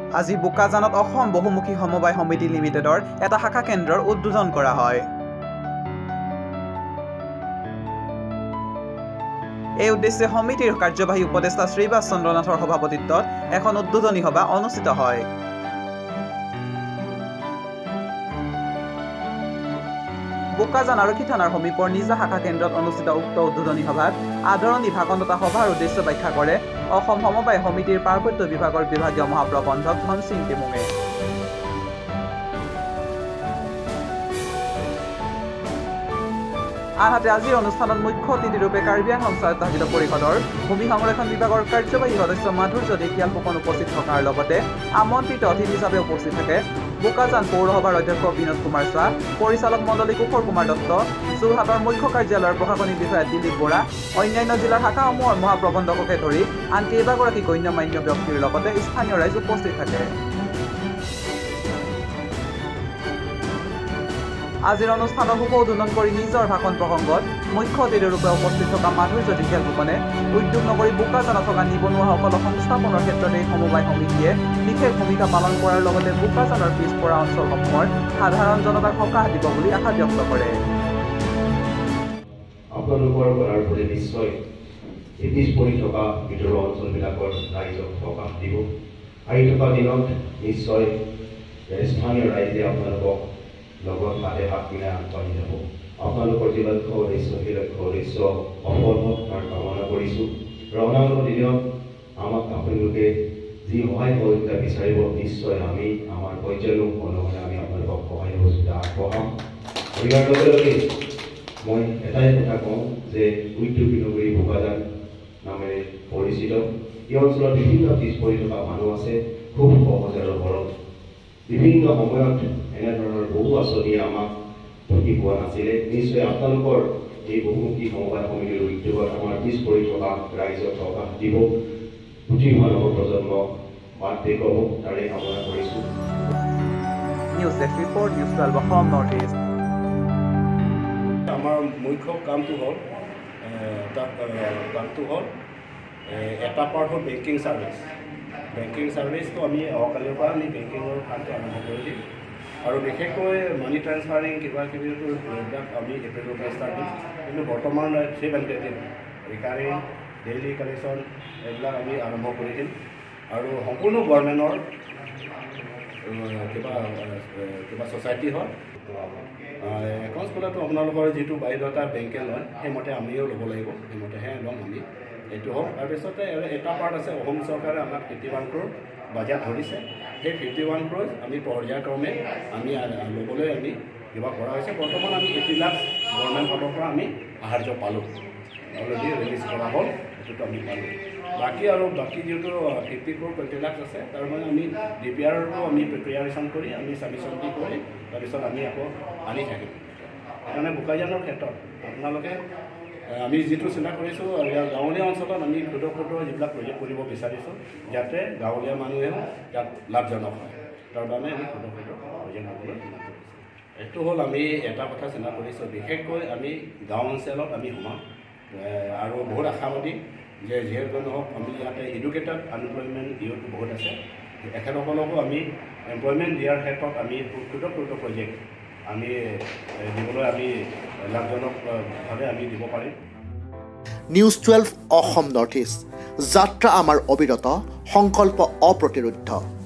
আজি বোকাজানত অসম বহুমুখী সমবায় সমিতি লিমিটেডৰ এটা শাখা কেন্দ্ৰৰ উদ্বোধন কৰা হয়। এই উদ্দেশ্যে সমিতিৰ কাৰ্যবাহী উপদেষ্টা শ্ৰীবাস চন্দ্ৰনাথৰ সভাপতিত্বত এখন উদ্বোধনী সভা অনুষ্ঠিত হয়। বোকাজান আৰক্ষী থানাৰ সমীপৰ নিজা শাখা কেন্দ্ৰত অনুষ্ঠিত উক্ত উদ্বোধনী সভাত আদৰণি ভাষণ তথা সভাৰ উদ্দেশ্য ব্যাখ্যা কৰে অসম সমবায় সমিতিৰ পাৰ্বত্য বিভাগৰ বিভাগীয় মহাপ্ৰবন্ধক ধন সিং টেমুঙে। আনহাতে আজিৰ অনুষ্ঠানত মুখ্য অতিথিৰূপে কাৰ্বি আংলং স্বায়ত্তশাসিত পৰিষদৰ ভূমি সংৰক্ষণ বিভাগৰ কাৰ্যবাহী সদস্য মাধুৰ্য ঢেকিয়াল ফুকন উপস্থিত থকাৰ লগতে আমন্ত্ৰিত অতিথি হিচাপে উপস্থিত থাকে বোকাজান পৌৰসভাৰ অধ্যক্ষ বিনোদ কুমাৰ শ্বাহ, পৰিচালক মণ্ডলী কুশল কুমাৰ দত্ত, যোৰহাটৰ মুখ্য কাৰ্যালয়ৰ প্ৰশাসনিক বিষয়া দিলীপ বৰা, অন্যান্য জিলাৰ শাখাসমূহৰ মহাপ্ৰবন্ধককে ধৰি আন কেইবাগৰাকী গণ্যমান্য ব্যক্তিৰ লগতে স্থানীয় ৰাইজ উপস্থিত থাকে। আজিৰ অনুষ্ঠানৰ শুভ উদ্বোধন কৰি নিজৰ ভাষণ প্ৰসংগত মুখ্য অতিথিৰূপে উপস্থিত থকা মাধুৰ্য ঢেকিয়াল ফুকনে উদ্যোগ নগৰী বোকাজানত থকা নিবনুৱাসকলক সংস্থাপনৰ ক্ষেত্ৰত এই সমবায় সমিতিয়ে বিশেষ ভূমিকা পালন কৰাৰ লগতে বোকাজানৰ পিছপৰা অঞ্চলসমূহৰ সাধাৰণ জনতাক সকাহ দিব বুলি আশা ব্যক্ত কৰে। আপোনালোকৰ কৰাৰ ফলে নিশ্চয় পিছ পৰি থকা ভিতৰুৱা অঞ্চলবিলাকৰ ৰাইজক সকাহ দিব। আহি থকা দিনত নিশ্চয় স্থানীয় ৰাইজে আপোনালোকক লগত হাতে হাত মিলাই আগবাঢ়ি যাব। আপোনালোকৰ যি লক্ষ্য উদ্দেশ্য সেই লক্ষ্য উদ্দেশ্য সফল হওক তাৰ কামনা কৰিছোঁ। অনাগত দিনত আমাক আপোনালোকে যি সহায় সহযোগিতা বিচাৰিব নিশ্চয় আমি আমাৰ পৰ্যায়লোক অনুসৰি আমি আপোনালোকক সহায় সহযোগিতা আগবঢ়াম। ইয়াৰ লগে লগে মই এটাই কথা কওঁ যে উদ্যোগী নগৰী বোকাজান নামেৰে পৰিচিত এই অঞ্চলত বিভিন্ন পিছ পৰি থকা মানুহ আছে, খুব সহজ আৰু সৰল। বিভিন্ন সময়ত এনেধৰণৰ বহু আঁচনি আমাক ঢুকি পোৱা নাছিলে। নিশ্চয় আপোনালোকৰ এই বহুমুখী সমবায় সমিতিৰ উদ্যোগত আমাৰ পিছ পৰি থকা ৰাইজক সকাহ দিব, উঠি অহা নৱপ্ৰজন্ম বাট দেখুৱাব, তাৰে কামনা কৰিছোঁ। News desk report, news 12 Asom north east. আমাৰ মুখ্য কামটো হ'ল এটা পাৰ্ট হ'ল বেংকিং ছাৰ্ভিচ। বেংকিং ছাৰ্ভিচটো আমি অহাকালিৰ পৰা আমি বেংকিঙৰ কামটো আৰম্ভ কৰি দিম আৰু বিশেষকৈ মানি ট্ৰান্সফাৰিং কিবা কিবিটো এইবিলাক আমি এপ্ৰিলৰ পৰা ষ্টাৰ্ট দিম। কিন্তু বৰ্তমান 3 বেংকেটিভ ৰিকাৰিং ডেইলি কালেকশ্যন এইবিলাক আমি আৰম্ভ কৰি দিম আৰু সম্পূৰ্ণ গভৰ্ণমেণ্টৰ কিবা ছ'চাইটি হয় একাউণ্টছ বোলেতো আপোনালোকৰ যিটো বাধ্যতা বেংকে লয় সেইমতে আমিও ল'ব লাগিব, সেইমতেহে ল'ম আমি। এইটো হওক। তাৰপিছতে এটা পাৰ্ট আছে অসম চৰকাৰে আমাক 51 ক্ৰ'ৰ বাজেট ধৰিছে। সেই 51 ক্ৰ'ৰ আমি পৰ্যায়ক্ৰমে আমি ল'বলৈ আমি কিবা কৰা হৈছে। বৰ্তমান আমি 80 লাখ গভৰ্ণমেণ্ট ফালৰ পৰা আমি সাহাৰ্য পালোঁ, অলৰেডি ৰিলিজ কৰা হ'ল, সেইটোতো আমি পালোঁ। বাকী যিহেতু 50 ক্ৰ'ৰ 20 লাখ আছে তাৰ মানে আমি DPRটো আমি প্ৰিপেয়াৰেশ্যন কৰি আমি ছাবমিশ্যন দি কৰি তাৰপিছত আমি আকৌ আনি থাকিম। সেইকাৰণে বোকাজানৰ ক্ষেত্ৰত আপোনালোকে আমি যিটো চিন্তা কৰিছোঁ গাঁৱলীয়া অঞ্চলত আমি ক্ষুদ্ৰ যিবিলাক প্ৰজেক্ট কৰিব বিচাৰিছোঁ যাতে গাঁৱলীয়া মানুহেও ইয়াত লাভজনক হয়, তাৰ বাবে আমি ক্ষুদ্ৰ প্ৰজেক্ট হ'বলৈ এইটো হ'ল আমি এটা কথা চিন্তা কৰিছোঁ। বিশেষকৈ আমি গাঁও অঞ্চলত আমি সোমাম আৰু বহুত আশাবাদী যে যিহেতু নহওক আমি ইয়াতে এডুকেটেড আনএমপ্লয়মেণ্ট ইউথ বহুত আছে, এখেতসকলকো আমি এমপ্লয়মেণ্ট দিয়াৰ ক্ষেত্ৰত আমি ক্ষুদ্ৰ প্ৰজেক্ট আমি দিবলৈ আমি লাভজনকভাৱে আমি দিব পাৰিম। নিউজ 12 অসম নৰ্থ ইষ্ট, যাত্ৰা আমাৰ অবিৰত, সংকল্প অপ্ৰতিৰোধ্য।